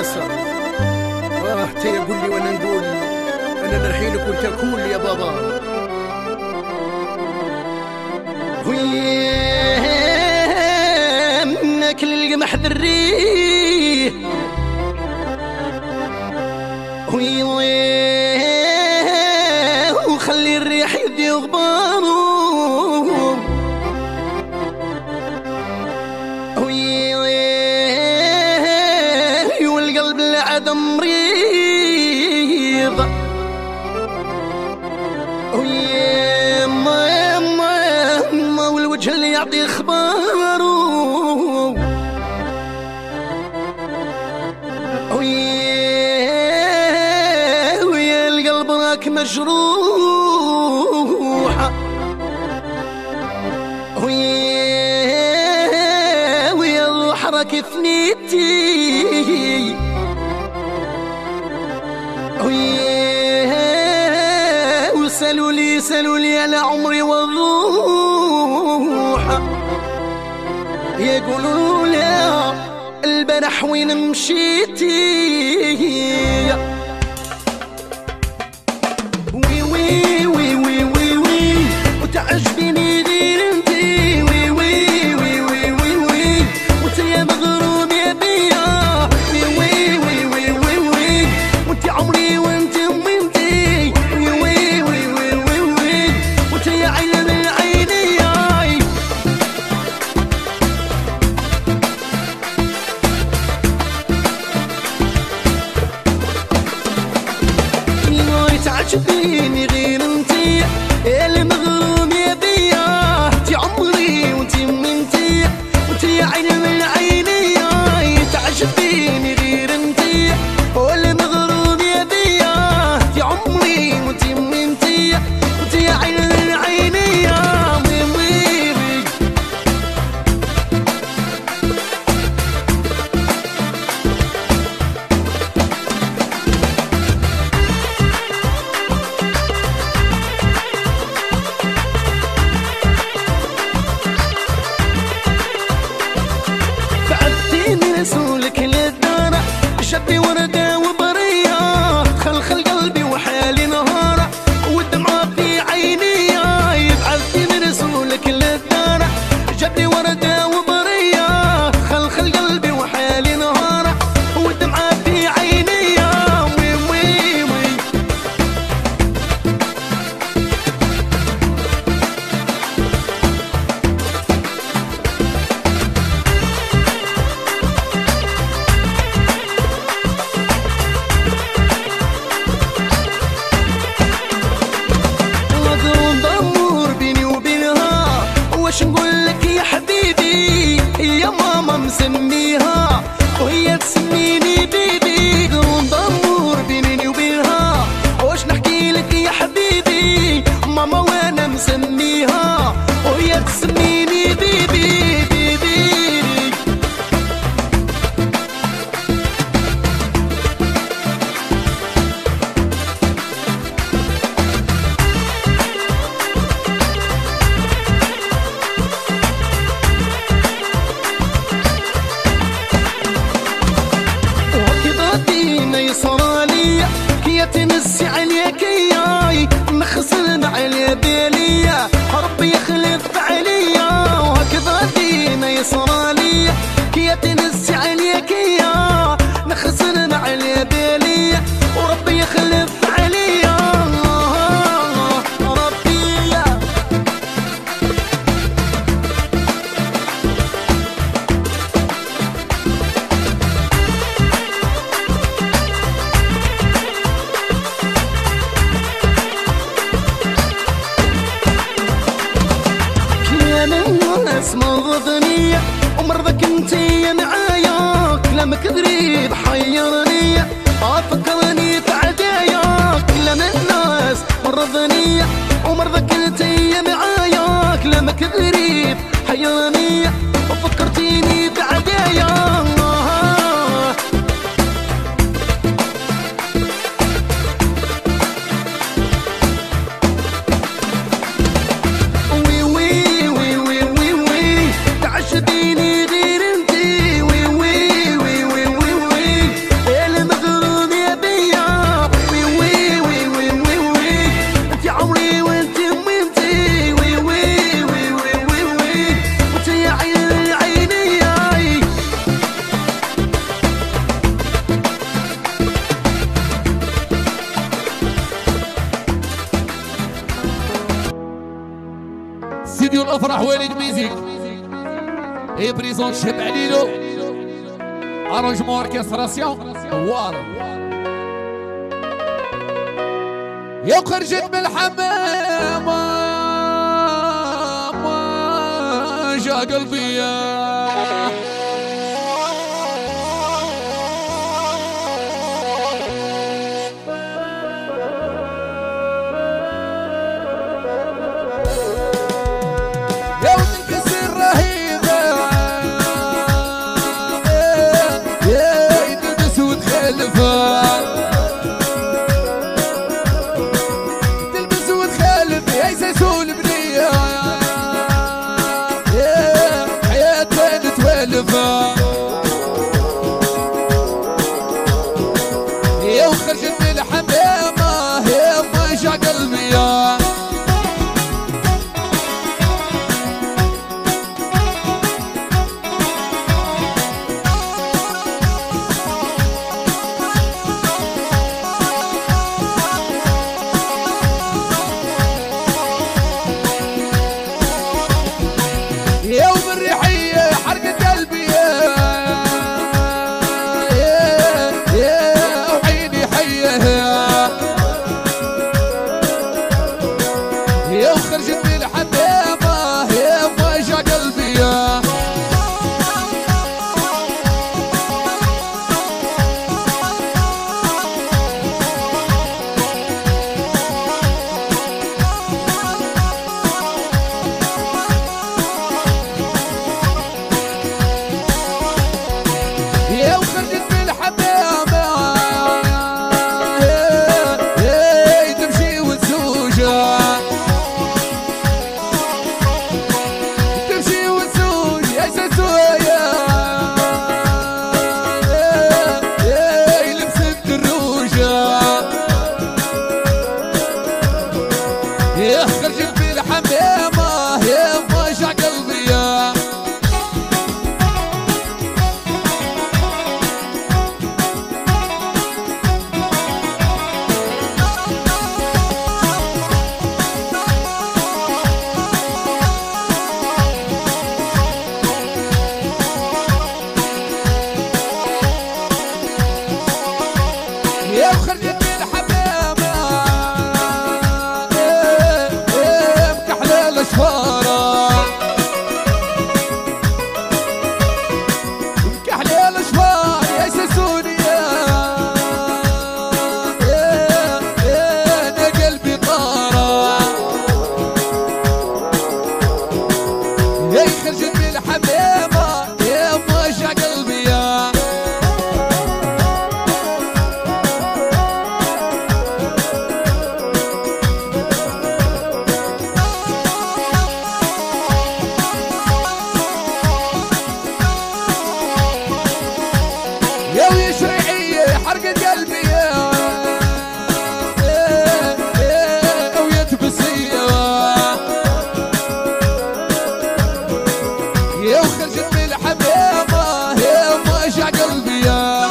وناسة. تي قول لي وانا نقول انا نرحيلك وانت كول يا بابا. ناكل القمح ذريه وخلي الريح يدي غباره والقلب العدم مريض والوجه اللي يعطي اخباره ويا القلب راك مجروح ويا الروح راك ثنيتي وسالوا لي على عمري والروح يقولوا لا البارح وين مشيتي وي وي وي وي وي وي وتعجبيني غير انتي وي وي وي وي وي وي وانت يا مغروم يا بيا وي وي وي وي وي وي وانت عمري وانت وانتي وي وي وي وي وي وي وانت يا عين من عيني تعجبيني غير انتي اللي مغروم يا بيا انتي عمري وانتي منتي وانتي يا عين من عيني تعجبيني غير انتي واللي مغروم يا بيا انتي عمري وانتي منتي وانتي يا عين من عيني رسولك للدار شبي وردة وبرية خلخل قلبي وحالي نهارة والدمعة في عيني يبعثني من رسولك للدار جبني وردة وبرية خلخل قلبي وحالي نهارة والدمعة في عيني وي وي وي واش نقول لك يا حبيبي يا ماما مسميها وهي تسميني بيبي قرون ضمور بيني وبينها واش نحكي لك يا حبيبي ماما وانا مسميها وهي تسميني بيبي بيبي صرالية كي تنسي عليك ياي نخسر على بالية ربي يخلف عليا وهكذا دينا يصرالية كي تنسي عليك يا نخسر على بالية وربي يخلف عليا ربي مرضني ومرضك انتي معايا كلامك غريب حيرني افكرني في عداياك كلام الناس مرضني ومرضك انتي معايا كلامك غريب حيرني وفكرتيني في عداياك فرح وليد ميزيك اي بريزون شاب عليلو ارونجمون اوركستراسيون وار يا خرجت من الحمام ما جا قلبي يا وخرجت من الحمامة يا ما جا قلبي يوم الريحية حرقت قلبي وعيني حية يا وخرجت من الحمامة يا ما جا قلبي يا وخرجت من الحمامة تمشي وتزوجها تمشي وتزوج يا ساسويا لبست الروجة يا خرجت من الحمامة يا ما جا قلبي يا وخرجت من الحمامة مكحلة الأشفارة مكحلة الأشفار يا ساسونيا أنا قلبي طارة يا خرجت من الحمامة يا ما جا قلبي يا ويشريعية حرقت قلبي ويا تبسية يا وخرجت من الحمامة يا ما جا قلبي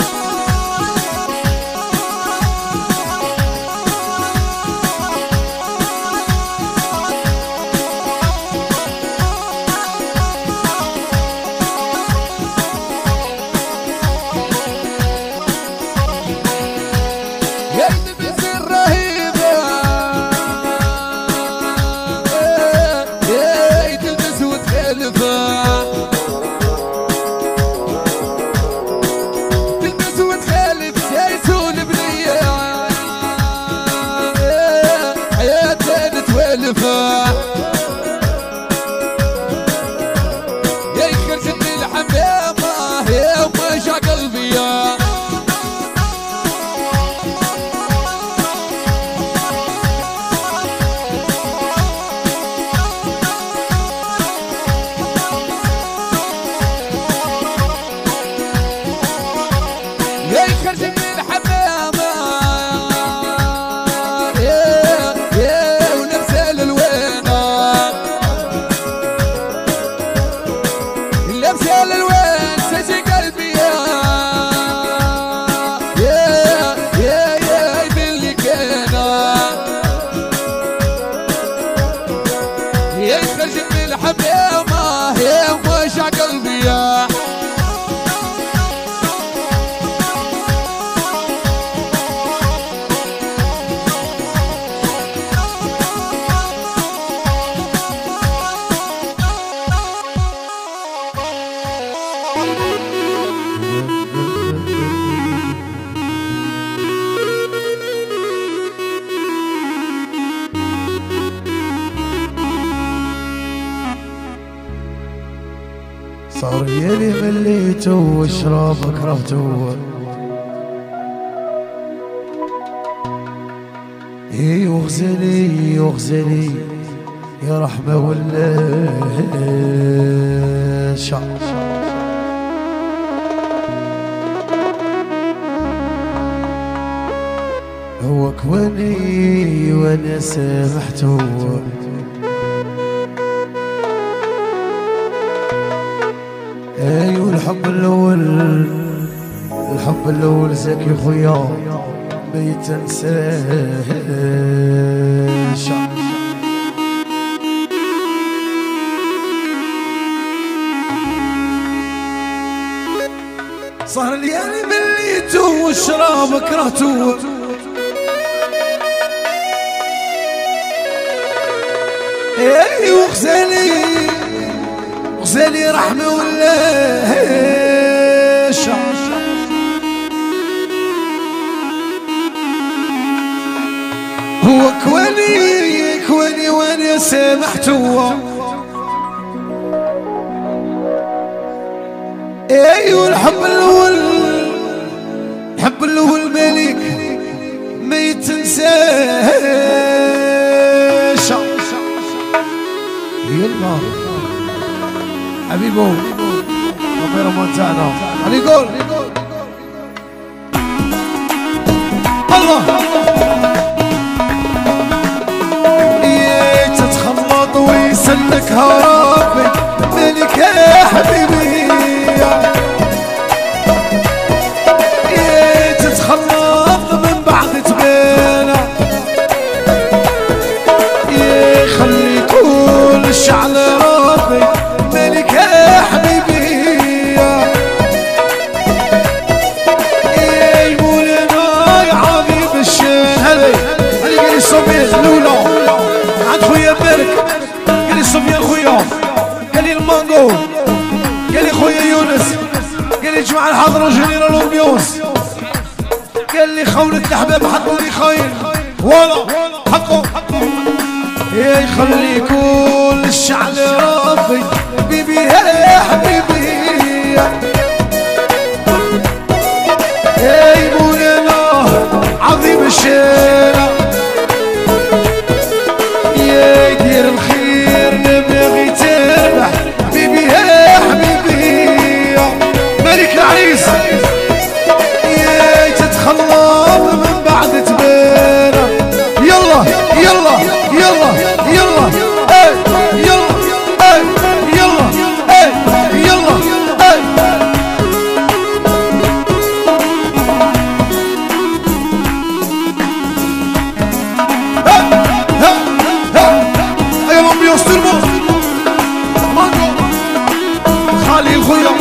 يا تلبس الرهيبة يا تلبس وتخلفة تلبس وتخلف يا يسولف ليا حياتنا تولفة يا خرجت من الحمامة يا ما جا قلبي يا خرجت من الحمامة ولابسة الألوانة لابسة الألوان ساسي قلبي يا يبين لي كانا يا خرجت من الحمامة يلي مليتو واشرب كرهتو وغزلي وغزلي يا رحمة ولا شعر هو كواني وانا سامحته ايوه الحب الاول زكي خويا ما يتنساش صار ليالي مليتو والشراب كرهتو ايوه غزالي رحمة ولا هو كواني وانا سامحته ايوه الحب الاول مالك ما يتنساش يلا حبيبو كاميرا مونتانا علي قول الله تتخلط ويسلك هربي مالك يا حبيبي تتخلط من بعد تبانا خلي كل الشعل ربي مالك يا حبيبي مولانا يا حبيب الشان هذي قال لي صبيح الاولى عند خويا بارك قال لي صبيان خويا قال لي المانجو قال لي خويا يونس قال لي جماعه الحاضره جنرال امبيونس قال لي خولة الاحباب حطوا لي خاين ولا حقه يخلي كل الشعل ربي بيبي يا حبيبي مولانا عظيم الشارع يدير الخير نبغي تربح بيبي يا حبيبي ملك العريس تتخلط من بعد تبانا يلا يلا يلا يلا اي يلا اي يلا اي يلا اي اي الامبيونس ترمو مانجو خالي الخويا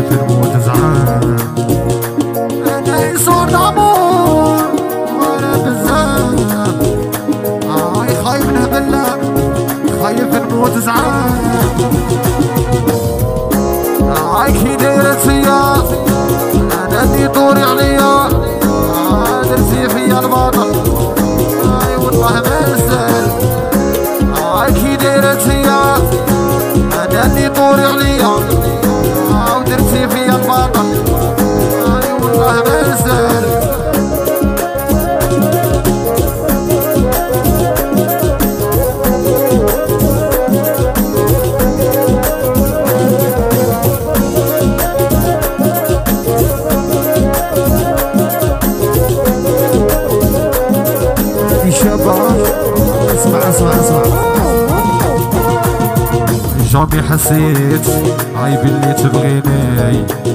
خايف نموت زعان انا يصور دامور وانا بزاف خايف نهبلك خايف نموت زعان كي دايرت فيا انا اللي دوري عليا درتي فيا الباطل والله ما نسال كي دايرت فيا انا اللي دوري عليا ودرتي فيا الباطل والله ما نسال اسمع جامي حسيت عيب اللي تبغيني